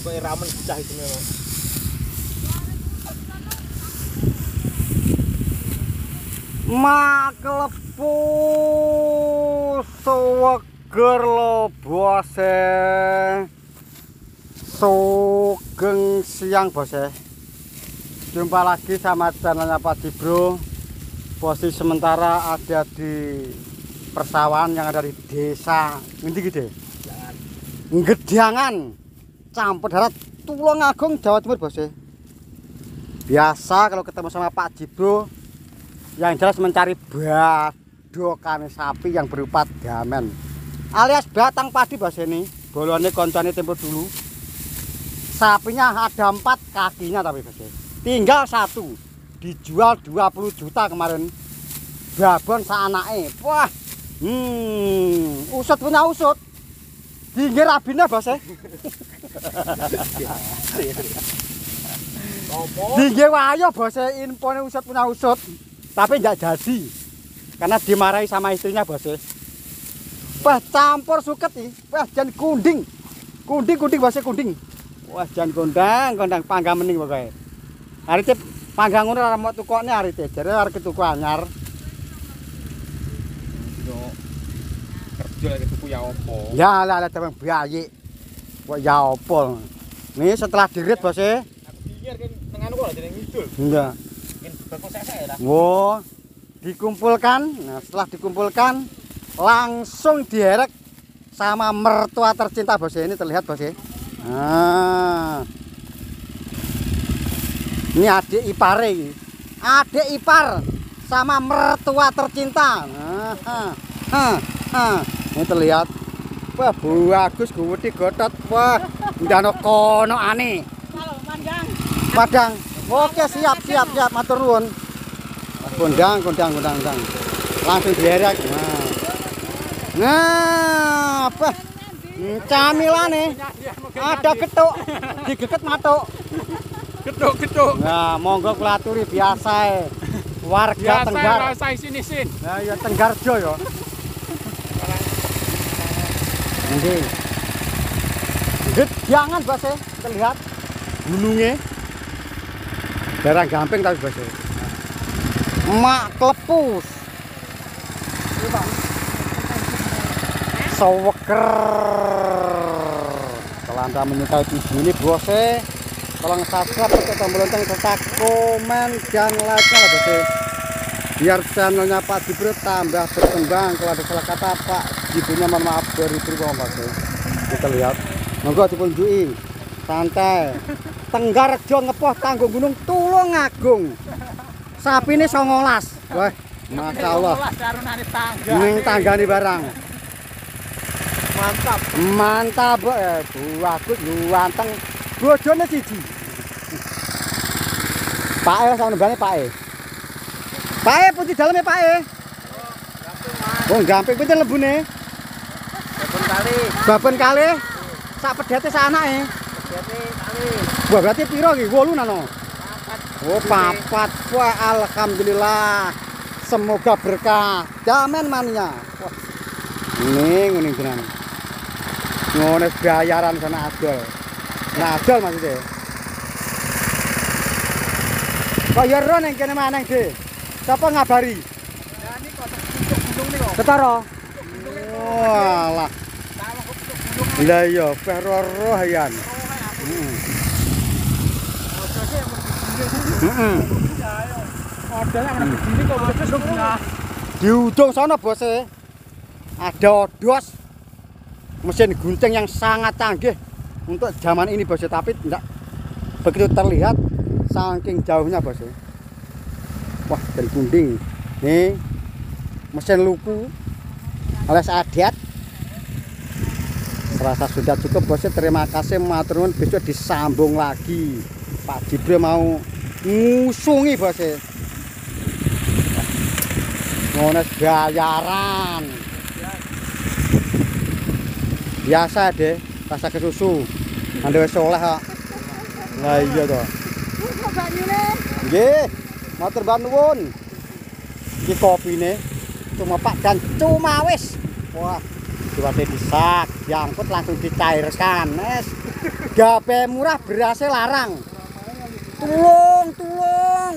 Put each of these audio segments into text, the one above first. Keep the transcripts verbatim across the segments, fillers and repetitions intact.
Pokoknya ramen pecah itu memang. Maklepu seweger lo bose. Sugeng siang bose. Jumpa lagi sama channelnya Pak Jibro. Posisi sementara ada di persawahan yang ada di desa ngendi gede? Ngediangan campur darat Tulungagung Jawa Timur bose. Biasa kalau ketemu sama Pak Jibro yang jelas mencari badokan sapi yang berupa damen alias batang padi bos ini. Bolone koncone tempo dulu. Sapinya ada empat kakinya tapi bos. Tinggal satu. Dijual dua puluh juta kemarin. Babon saanake. Wah. Hmm, usut punya usut. Dinggir abine bos. Dinggir wayo bos, infone usut punya usut. Tapi enggak jadi karena dimarahi sama istrinya bos. Wah campur suket nih. Wah jan kunding kunding kunding bos kunding. Wah jan kondang kondang panggang mening pokoknya. Hari ini panggang ngono ora mau tukokne hari ini. Jare arep tuku anyar. Yo kerja lagi tuku ya opo? Ya lah lah temen bayi. Kok ya opo. Nih setelah dirit bos. Aku pikir kan nang anu kok jeneng ngidul. Enggak. Wow, dikumpulkan. Nah, setelah dikumpulkan langsung dierek sama mertua tercinta bos. Ini terlihat bos. Nah, ini adik ipare ini. Adik ipar sama mertua tercinta. Nah, ha, ha, ha. Ini terlihat. Wah, bagus gudi gotot. Wah, ndano kono ane. Halo, Padang. Padang. Oke, siap siap siap matur nuwun. Kondang kondang kondang kondang. Langsung dierek. Nah. Nah, apa? Camilane. Ada getuk. Digeket matuk. Geduk-geduk. Nah, monggo kula aturi biasa warga Tenggar. Biasa rasa isin-isin. Nah, ya Tenggarjo ya. Nggih. Gedyangan bos terlihat gunungnya. Daerah Gamping tapi bos. Maklepus. Seweger. Kalau Anda menyukai video ini bos, tolong subscribe, tekan tombol lonceng serta komen dan like-nya lah bos. Biar channelnya Pak Jibro tambah berkembang. Kalau ada salah kata Pak Jibronya mohon maaf beri-beri bos. Kita lihat. Monggo dipunjuki. Santai. Tenggarjo ngepoh tanggung gunung Tulungagung. Sapi ini songolas. Wah, masya Allah. Ning tanggane barang. Mantap. Mantap, eh, bagus, ganteng. Bojone siji. Pak E sama nembane Pak E. Pak E putih daleme Pak E. Oh, gamping pinten lembune? Babon kali. Babon kali. Sak pedete sak anake. Pedete kali. Wah, berarti piro iki? wolu nano. Oh, papat. Wah, alhamdulillah. Semoga berkah. Damen mania. Wah. Ini ngene tenan. Ngono bayaran sana adol. Nah, adol maksudnya. Kok ya ro ning kene maneng, De. Sapa ngabari? Ya niki kok gunung niku. Ketara. Walah. Lah iya, peh ro-ro hayan. Heeh. Heeh. Di ujung sana bos, ada odos mesin gunting yang sangat canggih untuk zaman ini bos, tapi tidak begitu terlihat saking jauhnya bos. Wah, dari gunting nih mesin luku alias adat. Serasa sudah cukup bos, terima kasih matur nuwun, besok disambung lagi. Pak Jibro mau ngusungi bos. Ngono bayaran. Biasa deh, rasa ke susu. Ande wis oleh kok. Lah iya to. Kok banyune? Nggih, matur nuwun. Iki kopine cuma Pak dan cuma wis. Wah, diwate disak, diangkut langsung dicairkan. Wes. Gape murah berasnya larang. Tulung, tulung.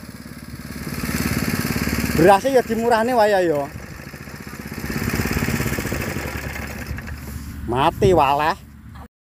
Berasnya ya dimurahne wae ya. Mati walah.